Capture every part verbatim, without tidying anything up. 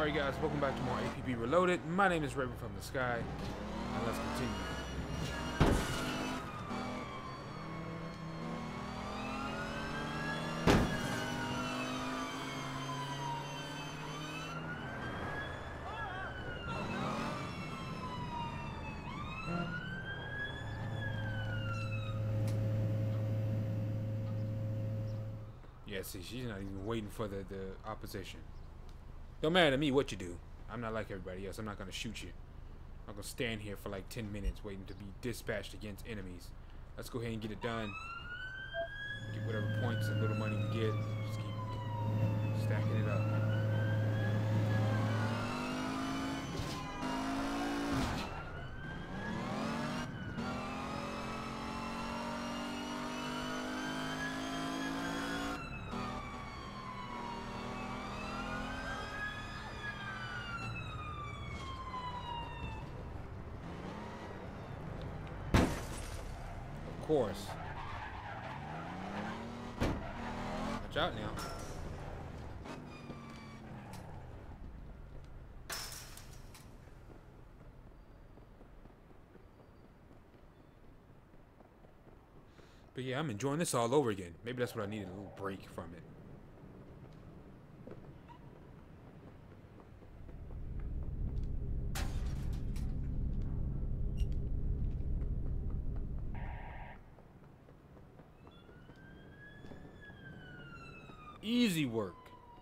Alright guys, welcome back to more A P B Reloaded. My name is Raven from the Sky, and let's continue. Yeah, see, she's not even waiting for the, the opposition. Don't matter to me what you do. I'm not like everybody else. I'm not gonna shoot you. I'm gonna stand here for like ten minutes waiting to be dispatched against enemies. Let's go ahead and get it done. Get whatever points and little money we get. Just keep stacking it up. Of course. Watch out now. But yeah, I'm enjoying this all over again. Maybe that's what I needed, a little break from it. Easy work.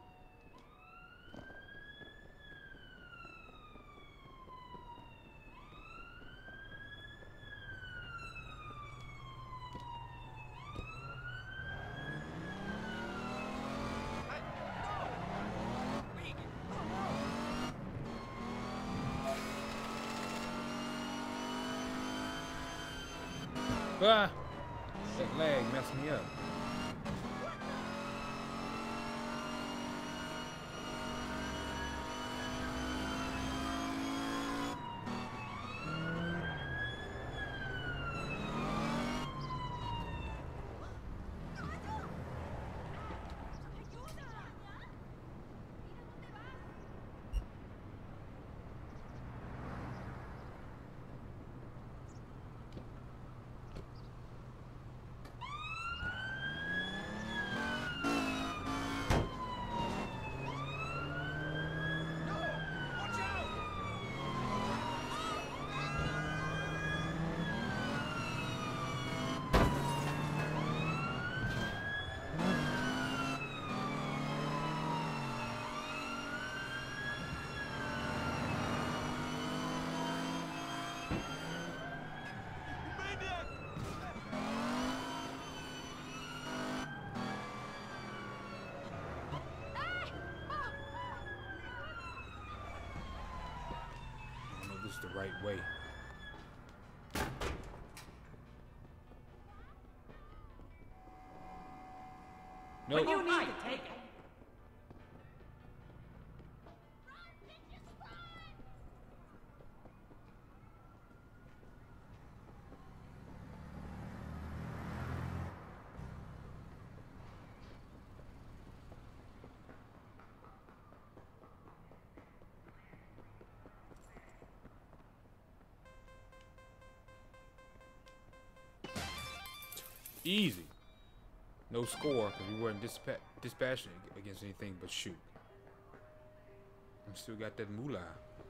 Ah, that lag messed me up. The right way. No. What do you need to take it? Easy. No score because we weren't dispa dispassionate against anything but shoot. I still got that moolah.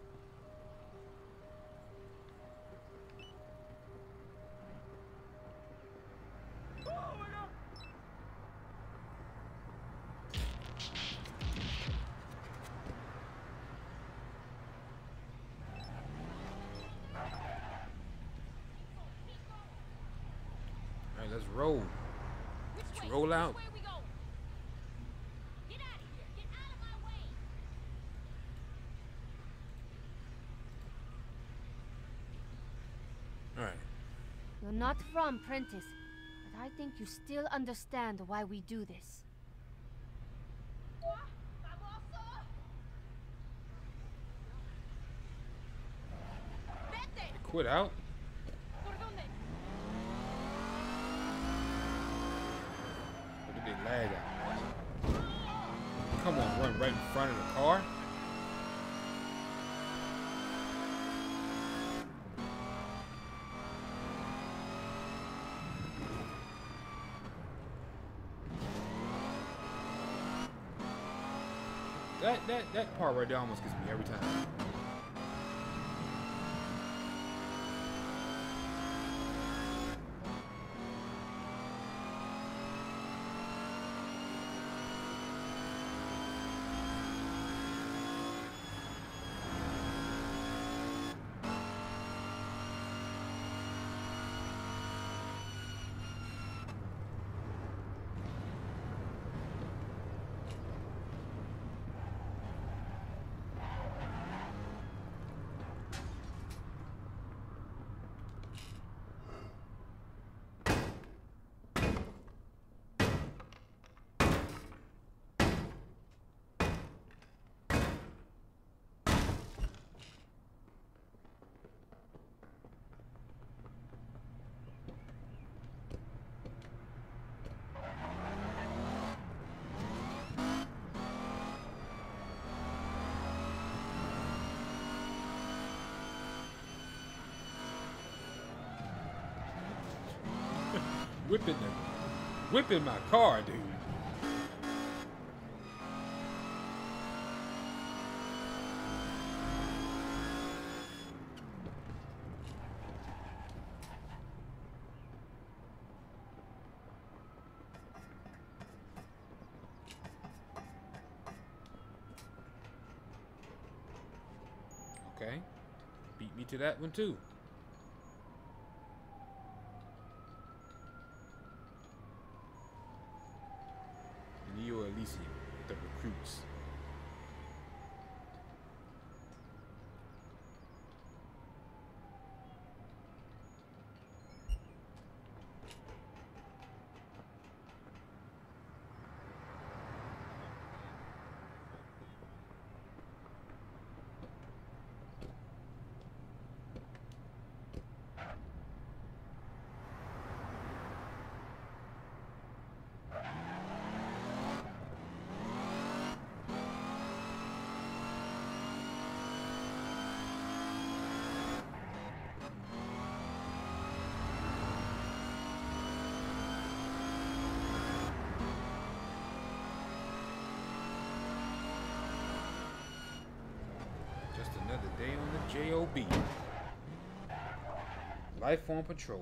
Let's roll. Let's roll out. All right. You're not from Prentice, but I think you still understand why we do this. Quit out. Lag out. Come on, run right in front of the car. That that that part right there almost gets me every time. Whipping the, whipping my car, dude. Okay, beat me to that one too. Elysium, the recruits. Just another day on the J O B. Life on patrol.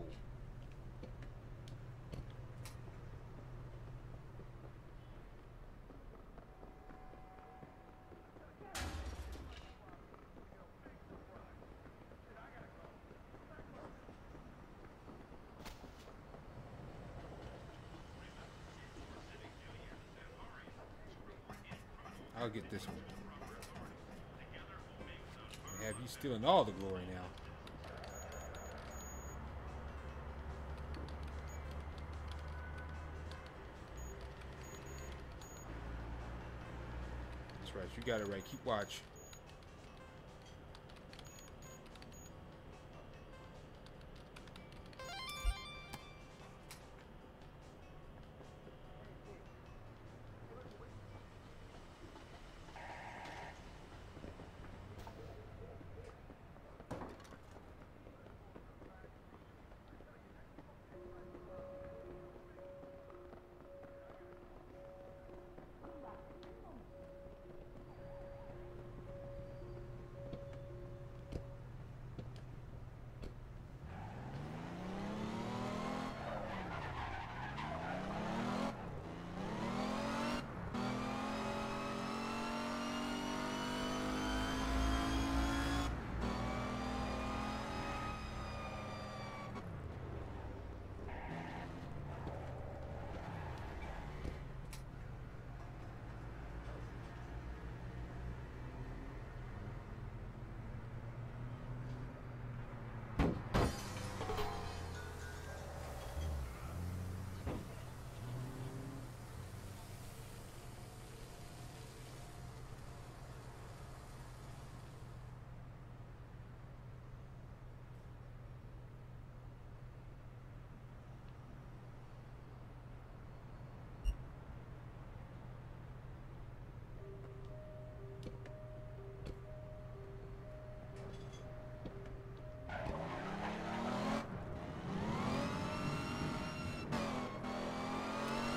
I'll get this one. Have you stealing all the glory now? That's right, you got it right. Keep watch.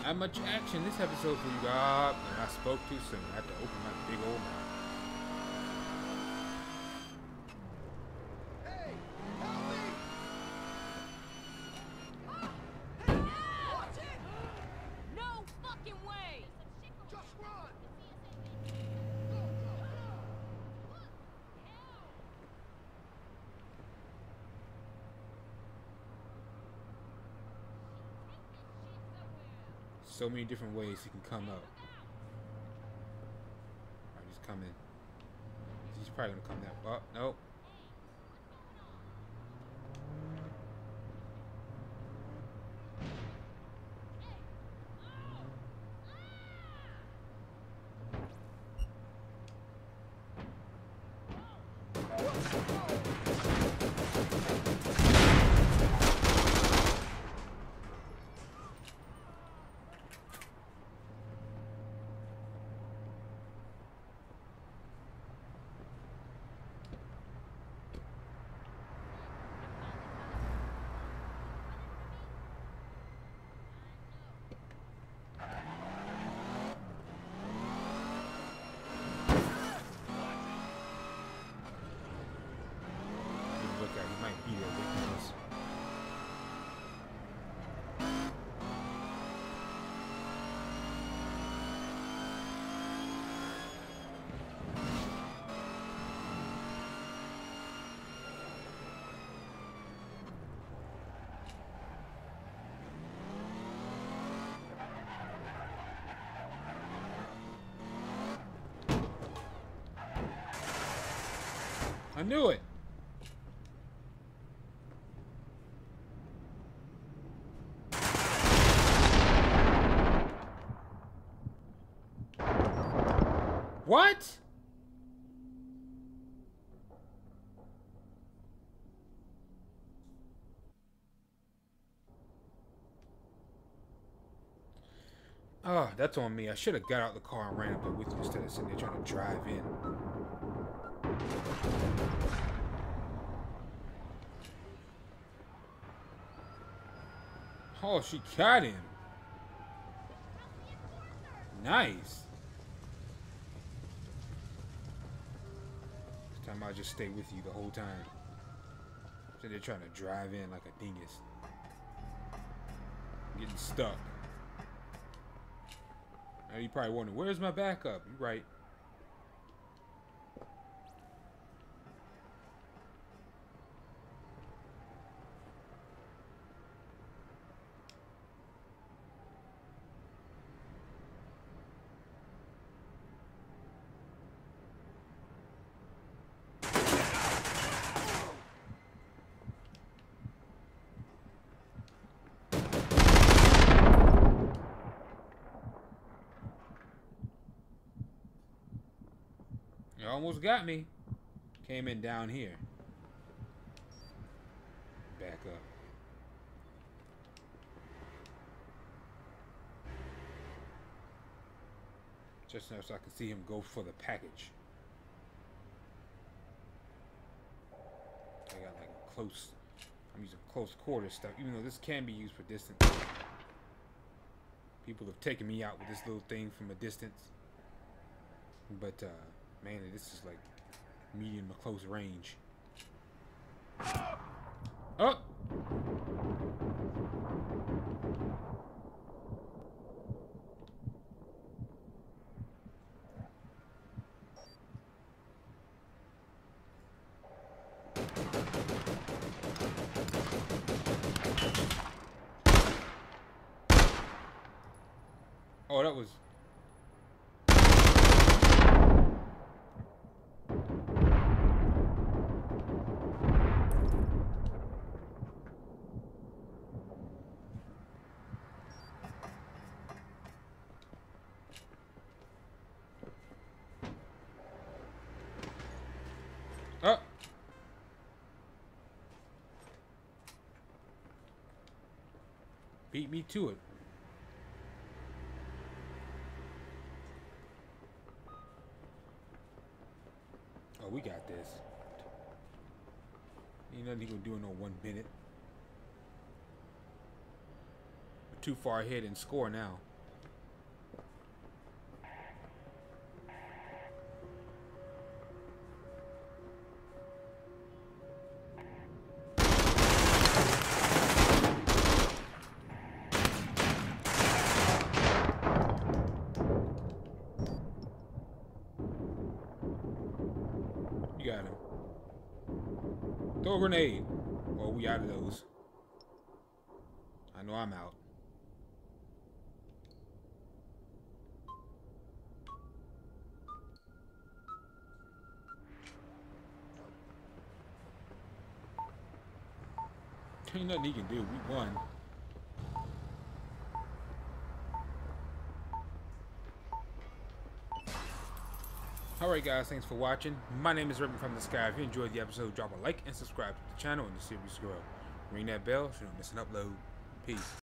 Not much action this episode for you guys. And I spoke too soon. I had to open my big old mouth. Hey, help me! Watch it! No fucking way! Just run! So many different ways he can come up. Alright, he's coming. He's probably gonna come that. Oh, nope. Look at, he might be there with us. I knew it. What? Oh, that's on me. I should have got out the car and ran up there with you instead of sitting there trying to drive in. Oh, she got him. Nice. This time I'll just stay with you the whole time. So they're trying to drive in like a dingus. I'm getting stuck. Now you probably wondering, where's my backup? You're right. You almost got me. Came in down here. Back up. Just now so I can see him go for the package. I got like close. I'm using close quarter stuff, even though this can be used for distance. People have taken me out with this little thing from a distance. But, uh, mainly this is like medium to close range. Oh! Oh, that was... Oh! Beat me to it. Oh, we got this. Ain't nothing he gonna do in no one minute. We're too far ahead in score now. You got him. Throw a grenade. Well, we out of those. I know I'm out. Ain't nothing he can do. We won. Alright guys, thanks for watching. My name is Raven from the Sky. If you enjoyed the episode, drop a like and subscribe to the channel and the series grow. Ring that bell so you don't miss an upload. Peace.